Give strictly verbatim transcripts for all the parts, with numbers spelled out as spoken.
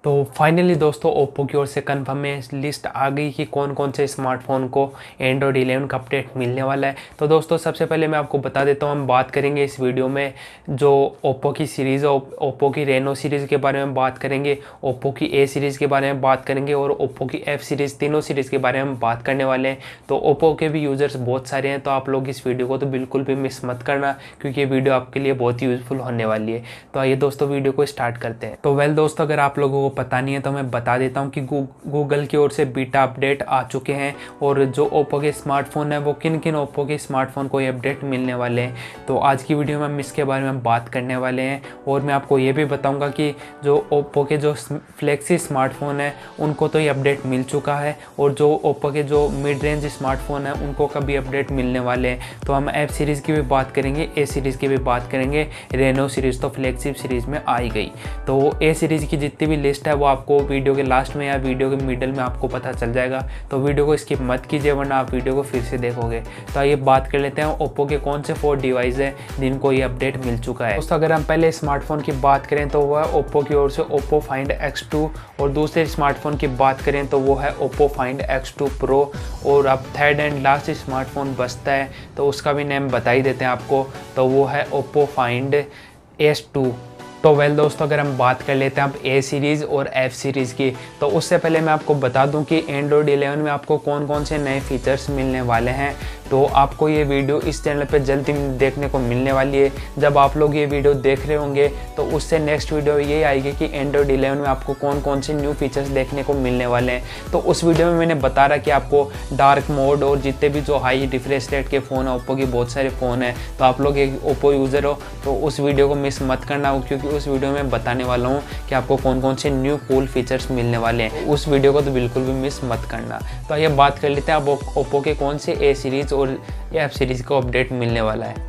तो फाइनली दोस्तों ओप्पो की ओर से कन्फर्म है लिस्ट आ गई कि कौन कौन से स्मार्टफोन को एंड्रॉयड इलेवन का अपडेट मिलने वाला है। तो दोस्तों सबसे पहले मैं आपको बता देता हूँ, हम बात करेंगे इस वीडियो में जो ओप्पो की सीरीज़ है, ओप्पो की रेनो सीरीज़ के बारे में बात करेंगे, ओप्पो की ए सीरीज़ के बारे में बात करेंगे और ओप्पो की एफ सीरीज़, तीनों सीरीज़ के बारे में हम बात करने वाले हैं। तो ओप्पो के भी यूज़र्स बहुत सारे हैं, तो आप लोग इस वीडियो को तो बिल्कुल भी मिस मत करना क्योंकि ये वीडियो आपके लिए बहुत ही यूज़फुल होने वाली है। तो आइए दोस्तों वीडियो को स्टार्ट करते हैं। तो वेल दोस्तों, अगर आप लोगों को पता नहीं है तो मैं बता देता हूं कि गूगल की ओर से बीटा अपडेट आ चुके हैं और जो ओप्पो के स्मार्टफोन है वो किन किन ओप्पो के स्मार्टफोन को ये अपडेट मिलने वाले हैं। तो आज की वीडियो में हम इसके बारे में बात करने वाले हैं और मैं आपको ये भी बताऊंगा कि जो ओप्पो के जो फ्लैगशिप स्मार्टफोन है उनको तो ये अपडेट मिल चुका है और जो ओप्पो के जो मिड रेंज स्मार्टफोन है उनको कभी अपडेट मिलने वाले हैं। तो हम एफ सीरीज़ की भी बात करेंगे, ए सीरीज़ की भी बात करेंगे, रेनो सीरीज़ तो फ्लैगशिप सीरीज़ में आई गई। तो ए सीरीज़ की जितनी भी लिस्ट है वो आपको वीडियो के लास्ट में या वीडियो के मिडल में आपको पता चल जाएगा, तो वीडियो को स्किप मत कीजिए वरना आप वीडियो को फिर से देखोगे। तो आइए बात कर लेते हैं ओप्पो के कौन से फोर डिवाइस है जिनको ये अपडेट मिल चुका है। दोस्तों अगर हम पहले स्मार्टफोन की बात करें तो वो है ओप्पो की ओर से ओप्पो फाइंड एक्स टू और दूसरे स्मार्टफोन की बात करें तो वो है Oppo Find X two Pro और अब थर्ड एंड लास्ट स्मार्टफोन बचता है तो उसका भी नेम बता ही देते हैं आपको, तो वो है ओप्पो फाइंड एस टू। तो वेल दोस्तों, अगर हम बात कर लेते हैं अब ए सीरीज़ और एफ सीरीज़ की, तो उससे पहले मैं आपको बता दूं कि एंड्रॉयड इलेवन में आपको कौन कौन से नए फीचर्स मिलने वाले हैं। तो आपको ये वीडियो इस चैनल पे जल्दी देखने को मिलने वाली है। जब आप लोग ये वीडियो देख रहे होंगे तो उससे नेक्स्ट वीडियो ये आएगी कि एंड्रॉयड इलेवन में आपको कौन कौन से न्यू फीचर्स देखने को मिलने वाले हैं। तो उस वीडियो में मैंने बता रहा कि आपको डार्क मोड और जितने भी जो हाई रिफ्रेश रेट के फ़ोन है, ओप्पो की बहुत सारे फ़ोन हैं, तो आप लोग एक ओप्पो यूज़र हो तो उस वीडियो को मिस मत करना हो क्योंकि उस वीडियो में बताने वाला हूँ कि आपको कौन कौन से न्यू कूल फीचर्स मिलने वाले हैं। उस वीडियो को तो बिल्कुल भी मिस मत करना। तो आइए बात कर लेते हैं अब ओप्पो के कौन से ए सीरीज़ और एफ सीरीज़ को अपडेट मिलने वाला है।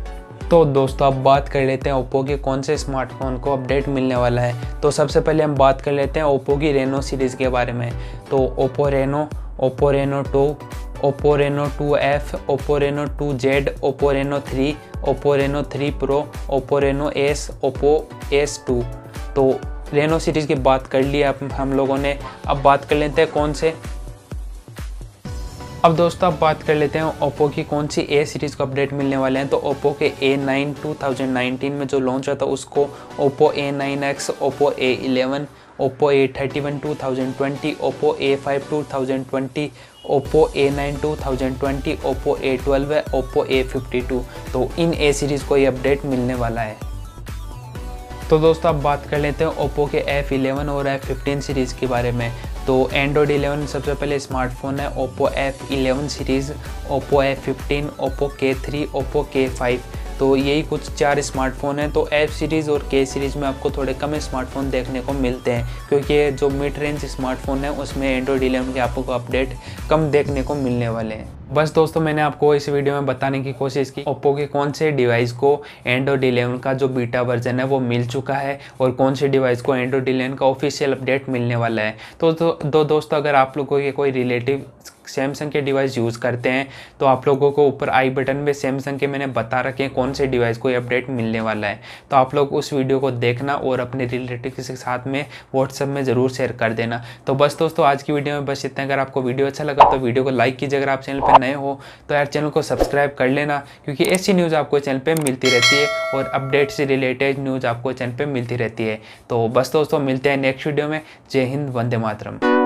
तो दोस्तों अब बात कर लेते हैं ओप्पो के कौन से स्मार्टफोन को अपडेट मिलने वाला है। तो सबसे पहले हम बात कर लेते हैं ओप्पो की रेनो सीरीज़ के बारे में। तो Oppo Reno, Oppo Reno two, Oppo Reno two F, Oppo Reno two Z, Oppo Reno three, Oppo Reno three Pro, Oppo Reno S, Oppo S two. तो रेनो सीरीज़ की बात कर ली अब हम लोगों ने। अब बात कर लेते हैं कौन से अब दोस्तों अब बात कर लेते हैं ओप्पो की कौन सी ए सीरीज़ को अपडेट मिलने वाले हैं। तो ओप्पो के A nine two thousand nineteen में जो लॉन्च हुआ था उसको Oppo A nine X, Oppo A eleven, Oppo A thirty one two thousand twenty, Oppo A five two thousand twenty, Oppo A nine two thousand twenty, Oppo A twelve है, Oppo A fifty two. तो इन ए series को ये update मिलने वाला है। तो दोस्तों अब बात कर लेते हैं ओप्पो के एफ इलेवन और एफ फिफ्टीन सीरीज़ के बारे में। तो एंड्रॉयड इलेवन सबसे पहले स्मार्टफोन है Oppo F eleven series, Oppo F fifteen, Oppo K three, Oppo K five. तो यही कुछ चार स्मार्टफोन हैं। तो एफ सीरीज़ और के सीरीज़ में आपको थोड़े कम स्मार्टफोन देखने को मिलते हैं क्योंकि जो मिड रेंज स्मार्टफोन है उसमें एंड्रॉयड इलेवन के आपको अपडेट कम देखने को मिलने वाले हैं। बस दोस्तों मैंने आपको इस वीडियो में बताने की कोशिश की ओप्पो के कौन से डिवाइस को एंड्रॉयड इलेवन का जो बीटा वर्जन है वो मिल चुका है और कौन से डिवाइस को एंड्रॉयड इलेवन का ऑफिशियल अपडेट मिलने वाला है। तो दो तो दोस्तों अगर आप लोगों के कोई रिलेटिव सैमसंग के डिवाइस यूज़ करते हैं तो आप लोगों को ऊपर आई बटन में सैमसंग के मैंने बता रखे हैं कौन से डिवाइस को ये अपडेट मिलने वाला है। तो आप लोग उस वीडियो को देखना और अपने रिलेटिव के साथ में व्हाट्सएप में ज़रूर शेयर कर देना। तो बस दोस्तों आज की वीडियो में बस इतना। अगर आपको वीडियो अच्छा लगा तो वीडियो को लाइक कीजिए। अगर आप चैनल पर नए हो तो यार चैनल को सब्सक्राइब कर लेना क्योंकि ऐसी न्यूज़ आपको चैनल पे मिलती रहती है और अपडेट से रिलेटेड न्यूज़ आपको चैनल पे मिलती रहती है। तो बस दोस्तों मिलते हैं नेक्स्ट वीडियो में। जय हिंद, वंदे मातरम।